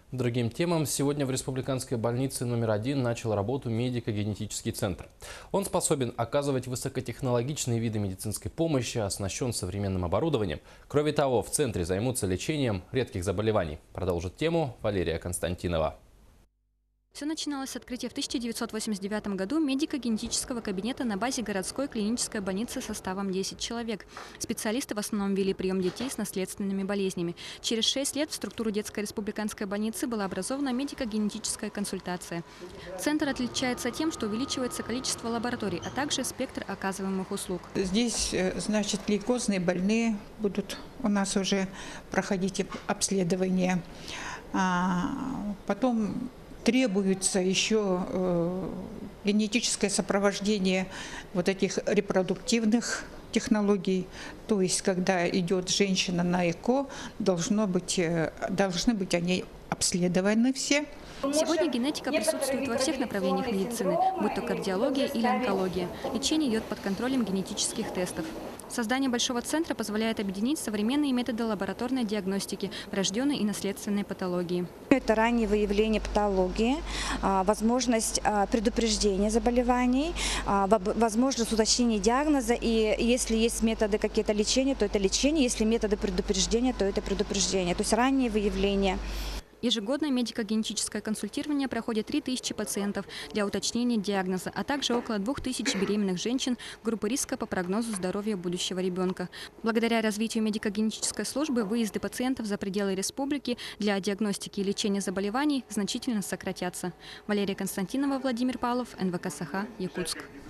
Другим темам сегодня в Республиканской больнице номер 1 начал работу медико-генетический центр. Он способен оказывать высокотехнологичные виды медицинской помощи, оснащен современным оборудованием. Кроме того, в центре займутся лечением редких заболеваний. Продолжит тему Валерия Константинова. Все начиналось с открытия в 1989 году медико-генетического кабинета на базе городской клинической больницы составом 10 человек. Специалисты в основном вели прием детей с наследственными болезнями. Через 6 лет в структуру детской республиканской больницы была образована медико-генетическая консультация. Центр отличается тем, что увеличивается количество лабораторий, а также спектр оказываемых услуг. Здесь, значит, лейкозные больные будут у нас уже проходить обследование. Потом требуется еще генетическое сопровождение вот этих репродуктивных технологий. То есть, когда идет женщина на ЭКО, должны быть они обследованы все. Сегодня генетика присутствует во всех направлениях медицины, будь то кардиология или онкология. Лечение идет под контролем генетических тестов. Создание большого центра позволяет объединить современные методы лабораторной диагностики, врожденной и наследственной патологии. Это раннее выявление патологии, возможность предупреждения заболеваний, возможность уточнения диагноза. И если есть методы какие-то лечения, то это лечение. Если методы предупреждения, то это предупреждение. То есть раннее выявление. Ежегодно медико-генетическое консультирование проходит 3000 пациентов для уточнения диагноза, а также около 2000 беременных женщин группы риска по прогнозу здоровья будущего ребенка. Благодаря развитию медико-генетической службы выезды пациентов за пределы республики для диагностики и лечения заболеваний значительно сократятся. Валерия Константинова, Владимир Павлов, НВК Саха, Якутск.